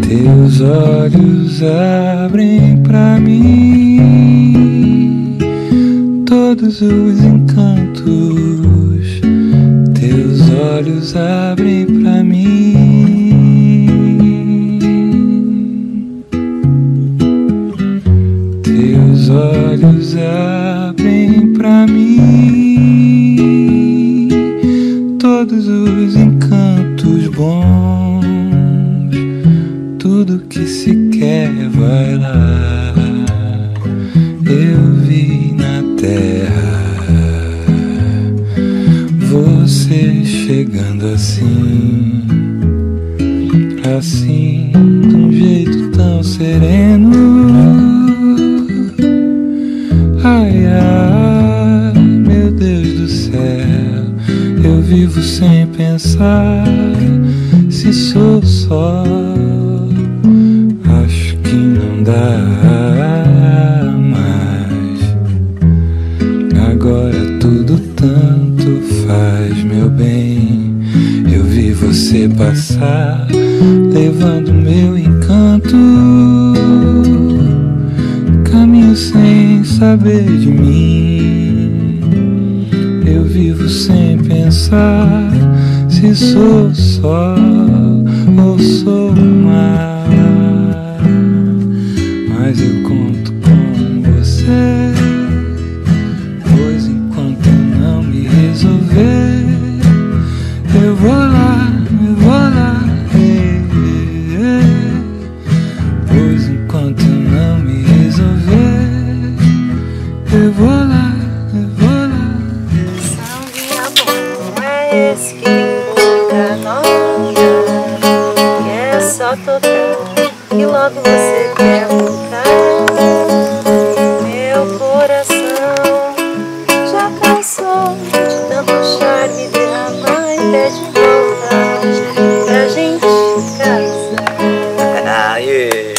Teus olhos abrem pra mim todos os encantos. Teus olhos abrem pra mim. Teus olhos abrem pra mim todos os encantos bons. Tudo que se quer vai lá. Eu vi na terra você chegando assim, assim, de um jeito tão sereno. Ai, ai, meu Deus do céu, eu vivo sem pensar se sou só. Acho que não dá mais. Agora tudo tanto faz, meu bem. Eu vi você passar, levando meu encanto. Caminho sem saber de mim. Eu vivo sem pensar se sou só ou sou mais. Mas eu conto com você, pois enquanto eu não me resolver, eu vou lá, pois enquanto eu não me resolver, eu vou lá, Salve amor, é esse que tem boca nova, que é só tocar e logo você quer voltar. Meu coração já cansou de tanto charme derramar e pede volta pra gente casar. Aê!